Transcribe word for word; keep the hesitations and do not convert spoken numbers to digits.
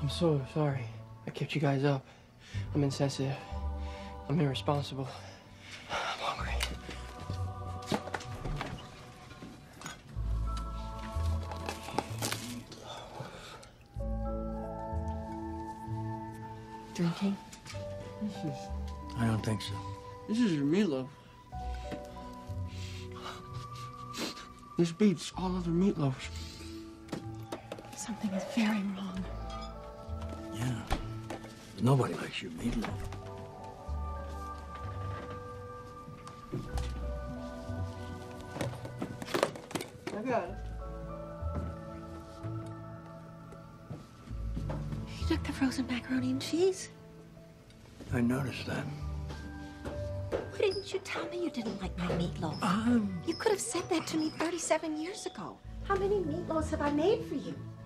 I'm so sorry. I kept you guys up. I'm insensitive. I'm irresponsible. I'm hungry. Drinking? This is... I don't think so. This is your meatloaf. This beats all other meatloafs. Something is very wrong. Yeah. Nobody likes your meatloaf. I got it. You took the frozen macaroni and cheese? I noticed that. Why didn't you tell me you didn't like my meatloaf? Um... You could have said that to me thirty-seven years ago. How many meatloaves have I made for you?